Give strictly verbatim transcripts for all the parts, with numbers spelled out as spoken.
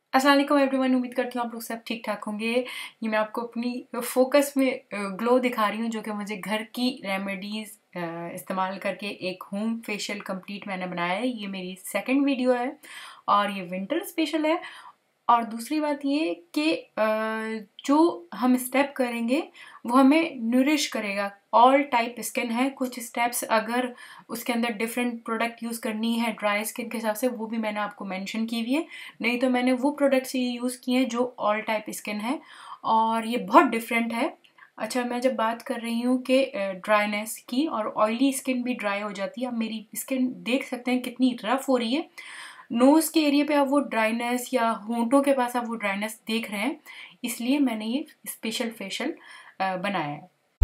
अस्सलाम वालेकुम एवरीवन, उम्मीद करती हूँ आप लोग सब ठीक ठाक होंगे। ये मैं आपको अपनी फोकस में ग्लो दिखा रही हूँ जो कि मुझे घर की रेमेडीज़ इस्तेमाल करके एक होम फेशियल कंप्लीट मैंने बनाया है। ये मेरी सेकंड वीडियो है और ये विंटर स्पेशल है। और दूसरी बात ये कि जो हम स्टेप करेंगे वो हमें न्यूरिश करेगा। ऑल टाइप स्किन है, कुछ स्टेप्स अगर उसके अंदर डिफरेंट प्रोडक्ट यूज़ करनी है ड्राई स्किन के हिसाब से वो भी मैंने आपको मेंशन की हुई है, नहीं तो मैंने वो प्रोडक्ट्स ये यूज़ किए हैं जो ऑल टाइप स्किन है और ये बहुत डिफरेंट है। अच्छा, मैं जब बात कर रही हूँ कि ड्राइनेस की, और ऑयली स्किन भी ड्राई हो जाती है। आप मेरी स्किन देख सकते हैं कितनी रफ हो रही है। नोज़ के एरिया पे आप वो ड्राइनेस या होंठों के पास आप वो ड्राइनेस देख रहे हैं, इसलिए मैंने ये स्पेशल फेशियल बनाया है।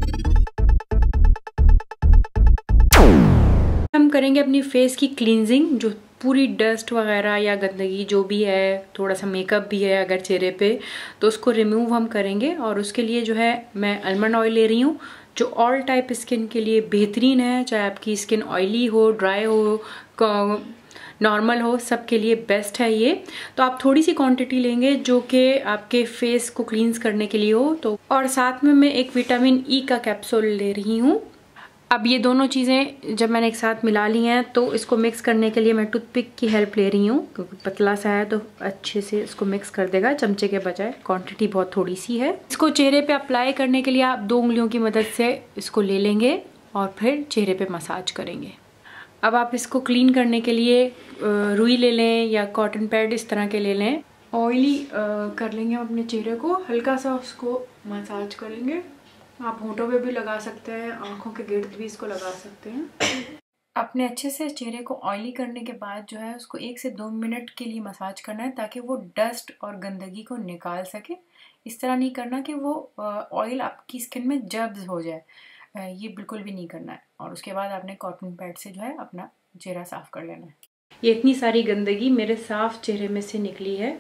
हम करेंगे अपनी फेस की क्लींजिंग, जो पूरी डस्ट वगैरह या गंदगी जो भी है, थोड़ा सा मेकअप भी है अगर चेहरे पे, तो उसको रिमूव हम करेंगे। और उसके लिए जो है मैं आलमंड ऑयल ले रही हूँ जो ऑल टाइप स्किन के लिए बेहतरीन है। चाहे आपकी स्किन ऑयली हो, ड्राई हो, नॉर्मल हो, सब के लिए बेस्ट है ये। तो आप थोड़ी सी क्वांटिटी लेंगे जो कि आपके फेस को क्लींस करने के लिए हो। तो और साथ में मैं एक विटामिन ई का कैप्सूल ले रही हूँ। अब ये दोनों चीज़ें जब मैंने एक साथ मिला ली हैं तो इसको मिक्स करने के लिए मैं टूथपिक की हेल्प ले रही हूँ, क्योंकि पतला सा है तो अच्छे से इसको मिक्स कर देगा चमचे के बजाय। क्वांटिटी बहुत थोड़ी सी है। इसको चेहरे पे अप्लाई करने के लिए आप दो उंगलियों की मदद से इसको ले लेंगे और फिर चेहरे पे मसाज करेंगे। अब आप इसको क्लीन करने के लिए रुई ले लें या कॉटन पैड इस तरह के ले लें। ऑयली कर लेंगे अपने चेहरे को, हल्का सा उसको मसाज करेंगे। आप होंठों पे भी लगा सकते हैं, आंखों के गिर्द भी इसको लगा सकते हैं। अपने अच्छे से चेहरे को ऑयली करने के बाद जो है उसको एक से दो मिनट के लिए मसाज करना है ताकि वो डस्ट और गंदगी को निकाल सके। इस तरह नहीं करना कि वो ऑयल आपकी स्किन में जब्स हो जाए, ये बिल्कुल भी नहीं करना है। और उसके बाद आपने कॉटन पैड से जो है अपना चेहरा साफ कर लेना है। ये इतनी सारी गंदगी मेरे साफ चेहरे में से निकली है,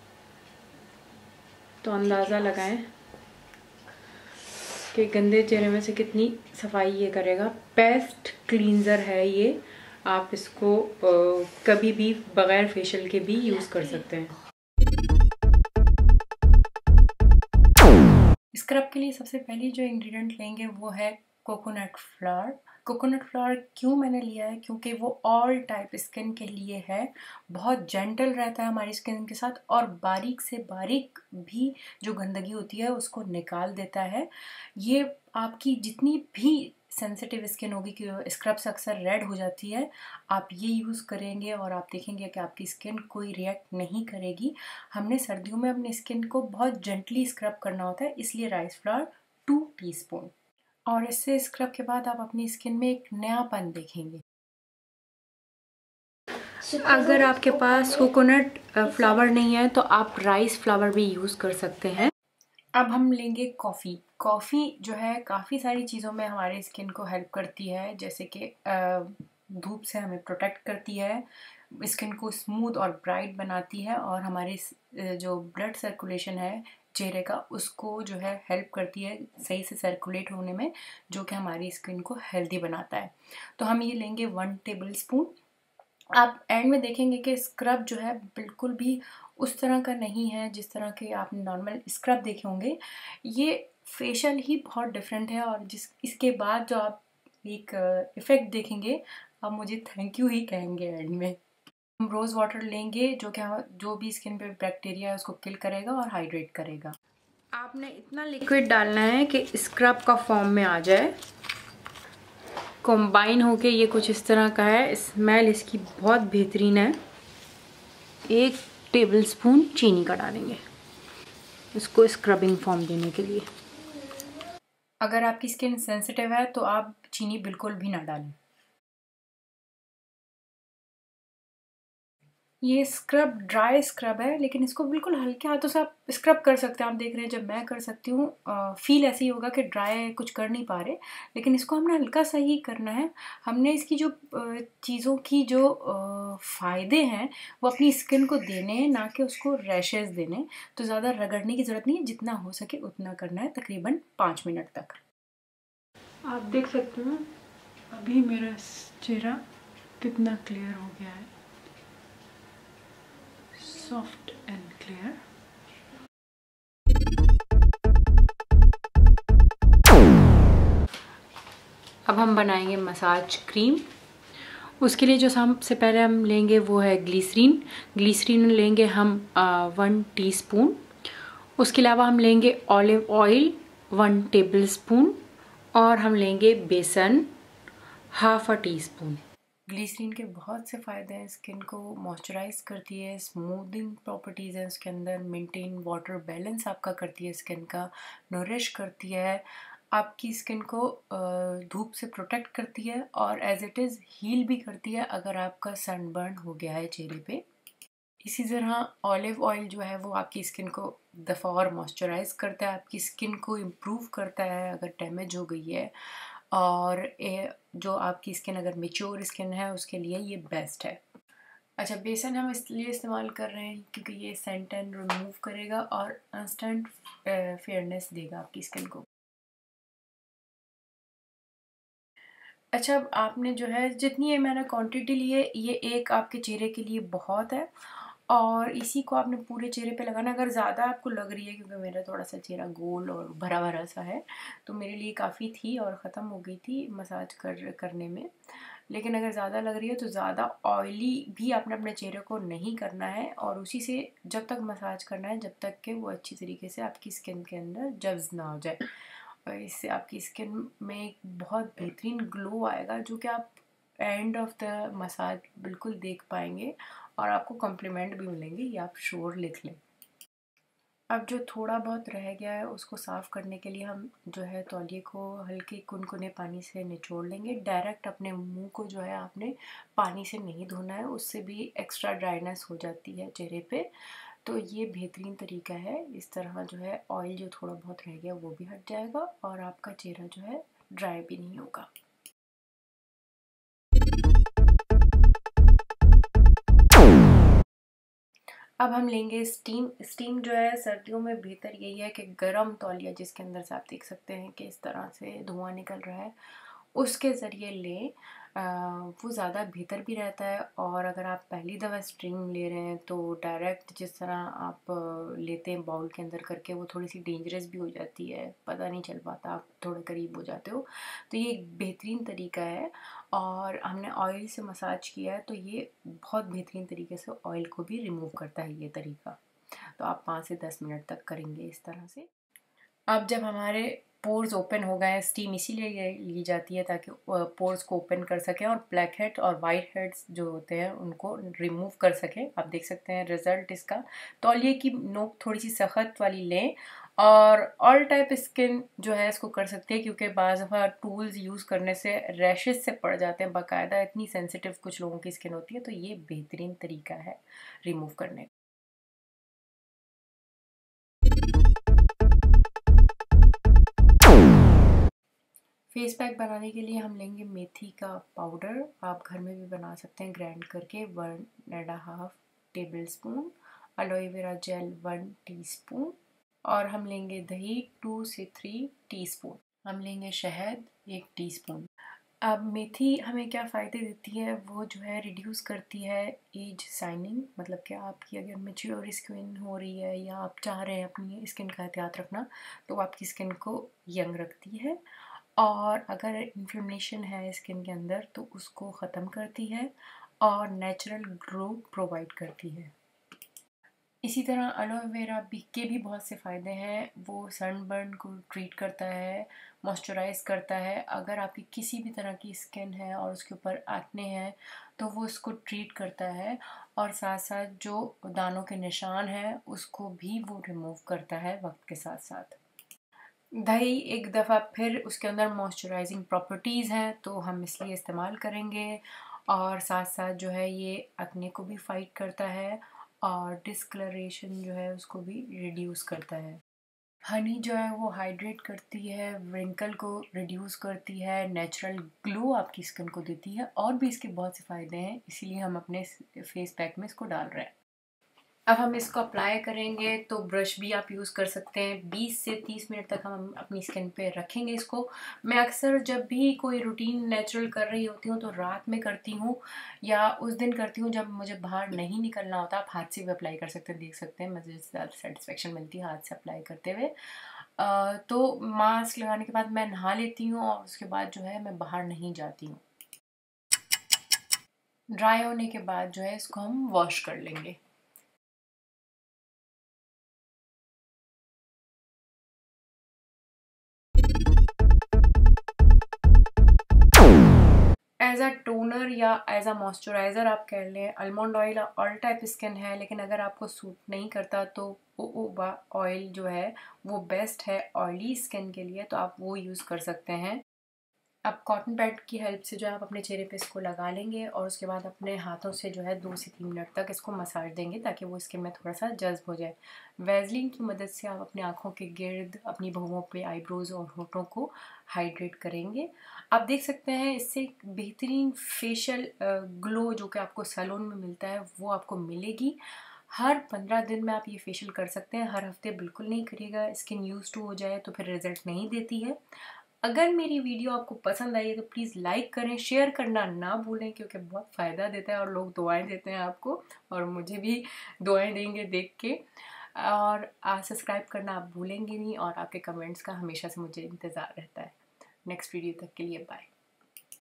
तो अंदाज़ा लगाएं कि गंदे चेहरे में से कितनी सफाई ये करेगा। बेस्ट क्लींजर है ये, आप इसको आ, कभी भी बगैर फेशियल के भी यूज़ कर सकते हैं। स्क्रब के लिए सबसे पहले जो इंग्रेडिएंट लेंगे वो है कोकोनट फ्लावर। कोकोनट फ्लावर क्यों मैंने लिया है, क्योंकि वो ऑल टाइप स्किन के लिए है। बहुत जेंटल रहता है हमारी स्किन के साथ और बारीक से बारीक भी जो गंदगी होती है उसको निकाल देता है। ये आपकी जितनी भी सेंसिटिव स्किन होगी कि स्क्रब से अक्सर रेड हो जाती है, आप ये यूज़ करेंगे और आप देखेंगे कि आपकी स्किन कोई रिएक्ट नहीं करेगी। हमने सर्दियों में अपनी स्किन को बहुत जेंटली स्क्रब करना होता है, इसलिए राइस फ्लावर टू टीस्पून। और इससे स्क्रब के बाद आप अपनी स्किन में एक नयापन देखेंगे। अगर आपके पास कोकोनट फ्लावर नहीं है तो आप राइस फ्लावर भी यूज़ कर सकते हैं। अब हम लेंगे कॉफ़ी। कॉफ़ी जो है काफ़ी सारी चीज़ों में हमारी स्किन को हेल्प करती है, जैसे कि धूप से हमें प्रोटेक्ट करती है, स्किन को स्मूथ और ब्राइट बनाती है, और हमारी जो ब्लड सर्कुलेशन है चेहरे का उसको जो है हेल्प करती है सही से सर्कुलेट होने में, जो कि हमारी स्किन को हेल्दी बनाता है। तो हम ये लेंगे वन टेबल स्पून। आप एंड में देखेंगे कि स्क्रब जो है बिल्कुल भी उस तरह का नहीं है जिस तरह के आप नॉर्मल स्क्रब देखे होंगे। ये फेशियल ही बहुत डिफरेंट है, और जिस इसके बाद जो आप एक इफ़ेक्ट देखेंगे आप मुझे थैंक यू ही कहेंगे एंड में। हम रोज़ वाटर लेंगे जो कि जो भी स्किन पे बैक्टीरिया है उसको किल करेगा और हाइड्रेट करेगा। आपने इतना लिक्विड डालना है कि स्क्रब का फॉर्म में आ जाए, कंबाइन होके ये कुछ इस तरह का है। स्मेल इसकी बहुत बेहतरीन है। एक टेबलस्पून चीनी का डालेंगे इसको स्क्रबिंग फॉर्म देने के लिए। अगर आपकी स्किन सेंसिटिव है तो आप चीनी बिल्कुल भी ना डालें। ये स्क्रब ड्राई स्क्रब है, लेकिन इसको बिल्कुल हल्के हाथों से आप स्क्रब कर सकते हैं। आप देख रहे हैं जब मैं कर सकती हूँ फील ऐसे ही होगा कि ड्राई कुछ कर नहीं पा रहे, लेकिन इसको हमने हल्का सा ही करना है। हमने इसकी जो चीज़ों की जो फ़ायदे हैं वो अपनी स्किन को देने हैं, ना कि उसको रैशेज़ देने। तो ज़्यादा रगड़ने की ज़रूरत नहीं है, जितना हो सके उतना करना है, तकरीबन पाँच मिनट तक। आप देख सकते हो अभी मेरा चेहरा कितना क्लियर हो गया है, सॉफ्ट एंड क्लीन। लेयर। अब हम बनाएंगे मसाज क्रीम। उसके लिए जो सबसे पहले हम लेंगे वो है ग्लिसरीन। ग्लिसरीन लेंगे हम आ, वन टीस्पून। उसके अलावा हम लेंगे ऑलिव ऑयल वन टेबलस्पून और हम लेंगे बेसन half a teaspoon. Glycerine के बहुत से फ़ायदे हैं। स्किन को मॉइस्चराइज करती है, स्मूदिंग प्रॉपर्टीज़ हैं उसके अंदर, मेंटेन वाटर बैलेंस आपका करती है, स्किन का नरिश करती है, आपकी स्किन को धूप से प्रोटेक्ट करती है और एज इट इज़ हील भी करती है अगर आपका सनबर्न हो गया है चेहरे पे। इसी तरह ऑलिव ऑयल जो है वो आपकी स्किन को दफ़ा और मॉइस्चराइज करता है, आपकी स्किन को इम्प्रूव करता है अगर डैमेज हो गई है, और ए, जो आपकी स्किन अगर मेच्योर स्किन है उसके लिए ये बेस्ट है। अच्छा, बेसन हम इसलिए इस्तेमाल कर रहे हैं क्योंकि ये सैन टैन रिमूव करेगा और इंस्टेंट फेयरनेस देगा आपकी स्किन को। अच्छा, अब आपने जो है जितनी ये मैंने क्वांटिटी ली है ये एक आपके चेहरे के लिए बहुत है और इसी को आपने पूरे चेहरे पे लगाना। अगर ज़्यादा आपको लग रही है, क्योंकि मेरा थोड़ा सा चेहरा गोल और भरा भरा सा है, तो मेरे लिए काफ़ी थी और ख़त्म हो गई थी मसाज कर करने में। लेकिन अगर ज़्यादा लग रही है तो ज़्यादा ऑयली भी आपने अपने चेहरे को नहीं करना है और उसी से जब तक मसाज करना है जब तक कि वो अच्छी तरीके से आपकी स्किन के अंदर जब्स ना हो जाए। और इससे आपकी स्किन में एक बहुत बेहतरीन ग्लो आएगा जो कि आप एंड ऑफ द मसाज बिल्कुल देख पाएंगे और आपको कॉम्प्लीमेंट भी मिलेंगे, ये आप श्योर लिख लें। अब जो थोड़ा बहुत रह गया है उसको साफ़ करने के लिए हम जो है तौलिए को हल्के कुनकुने पानी से निचोड़ लेंगे। डायरेक्ट अपने मुंह को जो है आपने पानी से नहीं धोना है, उससे भी एक्स्ट्रा ड्राइनेस हो जाती है चेहरे पे। तो ये बेहतरीन तरीका है। इस तरह जो है ऑयल जो थोड़ा बहुत रह गया वो भी हट जाएगा और आपका चेहरा जो है ड्राई भी नहीं होगा। अब हम लेंगे स्टीम। स्टीम जो है सर्दियों में बेहतर यही है कि गर्म तौलिया जिसके अंदर से आप देख सकते हैं कि इस तरह से धुआं निकल रहा है, उसके ज़रिए लें। वो ज़्यादा बेहतर भी रहता है। और अगर आप पहली दफ़ा स्टीम ले रहे हैं तो डायरेक्ट जिस तरह आप लेते हैं बाउल के अंदर करके, वो थोड़ी सी डेंजरस भी हो जाती है, पता नहीं चल पाता, आप थोड़े करीब हो जाते हो। तो ये एक बेहतरीन तरीका है और हमने ऑयल से मसाज किया है तो ये बहुत बेहतरीन तरीके से ऑयल को भी रिमूव करता है ये तरीका। तो आप पाँच से दस मिनट तक करेंगे इस तरह से। अब जब हमारे पोर्स ओपन हो गए, स्टीम इसीलिए ली जाती है ताकि पोर्स को ओपन कर सकें और ब्लैक हेड और वाइट हेड्स जो होते हैं उनको रिमूव कर सकें। आप देख सकते हैं रिजल्ट इसका। तौलिए की नोक थोड़ी सी सख्त वाली लें और ऑल टाइप स्किन जो है इसको कर सकते हैं, क्योंकि बाज़ दफ़ा टूल्स यूज़ करने से रैशेस से पड़ जाते हैं बाकायदा, इतनी सेंसिटिव कुछ लोगों की स्किन होती है। तो ये बेहतरीन तरीका है रिमूव करने का। फेस पैक बनाने के लिए हम लेंगे मेथी का पाउडर। आप घर में भी बना सकते हैं ग्राइंड करके, one and half tablespoon. Aloe vera gel one teaspoon. और हम लेंगे दही टू से थ्री टीस्पून। हम लेंगे शहद एक टीस्पून। अब मेथी हमें क्या फ़ायदे देती है, वो जो है रिड्यूस करती है एज साइनिंग, मतलब कि आपकी अगर मेच्योर स्किन हो रही है या आप चाह रहे हैं अपनी स्किन का एहतियात रखना तो आपकी स्किन को यंग रखती है। और अगर इन्फ्लेमेशन है स्किन के अंदर तो उसको ख़त्म करती है और नेचुरल ग्लो प्रोवाइड करती है। इसी तरह एलोवेरा के भी बहुत से फ़ायदे हैं। वो सनबर्न को ट्रीट करता है, मॉइस्चराइज करता है। अगर आपकी किसी भी तरह की स्किन है और उसके ऊपर एक्ने हैं तो वो उसको ट्रीट करता है और साथ साथ जो दानों के निशान हैं उसको भी वो रिमूव करता है वक्त के साथ साथ। दही एक दफ़ा फिर उसके अंदर मॉइस्चराइजिंग प्रॉपर्टीज़ हैं तो हम इसलिए इस्तेमाल करेंगे। और साथ साथ जो है ये एक्ने को भी फाइट करता है और डिस्कलरेशन जो है उसको भी रिड्यूस करता है। हनी जो है वो हाइड्रेट करती है, व्रिंकल को रिड्यूस करती है, नेचुरल ग्लो आपकी स्किन को देती है और भी इसके बहुत से फ़ायदे हैं, इसीलिए हम अपने फेस पैक में इसको डाल रहे हैं। अब हम इसको अप्लाई करेंगे, तो ब्रश भी आप यूज़ कर सकते हैं। बीस से तीस मिनट तक हम अपनी स्किन पे रखेंगे इसको। मैं अक्सर जब भी कोई रूटीन नेचुरल कर रही होती हूँ तो रात में करती हूँ, या उस दिन करती हूँ जब मुझे बाहर नहीं निकलना होता। आप हाथ से भी अप्लाई कर सकते हैं, देख सकते हैं मुझे ज़्यादा सेटिस्फेक्शन मिलती है हाथ से अप्लाई करते हुए। अ, तो मास्क लगाने के बाद मैं नहा लेती हूँ और उसके बाद जो है मैं बाहर नहीं जाती हूँ। ड्राई होने के बाद जो है इसको हम वॉश कर लेंगे। एज अ टोनर या एज अ मॉइस्चराइज़र आप कह लें, almond oil all type skin है, लेकिन अगर आपको सूट नहीं करता तो जोजोबा ऑयल जो है वो बेस्ट है ऑयली स्किन के लिए, तो आप वो यूज़ कर सकते हैं। आप कॉटन पैड की हेल्प से जो है आप अपने चेहरे पे इसको लगा लेंगे और उसके बाद अपने हाथों से जो है दो से तीन मिनट तक इसको मसाज देंगे ताकि वो स्किन में थोड़ा सा जज्ब हो जाए। वैसलीन की मदद से आप अपनी आँखों के गिर्द, अपनी भौहों पे, आईब्रोज और होठों को हाइड्रेट करेंगे। आप देख सकते हैं इससे एक बेहतरीन फेशियल ग्लो जो कि आपको सैलून में मिलता है वो आपको मिलेगी। हर पंद्रह दिन में आप ये फेशियल कर सकते हैं, हर हफ्ते बिल्कुल नहीं करिएगा। स्किन यूज टू हो जाए तो फिर रिजल्ट नहीं देती है। अगर मेरी वीडियो आपको पसंद आई है तो प्लीज़ लाइक करें, शेयर करना ना भूलें क्योंकि बहुत फ़ायदा देता है और लोग दुआएं देते हैं आपको, और मुझे भी दुआएं देंगे देख के। और सब्सक्राइब करना आप भूलेंगे नहीं, और आपके कमेंट्स का हमेशा से मुझे इंतज़ार रहता है। नेक्स्ट वीडियो तक के लिए बाय।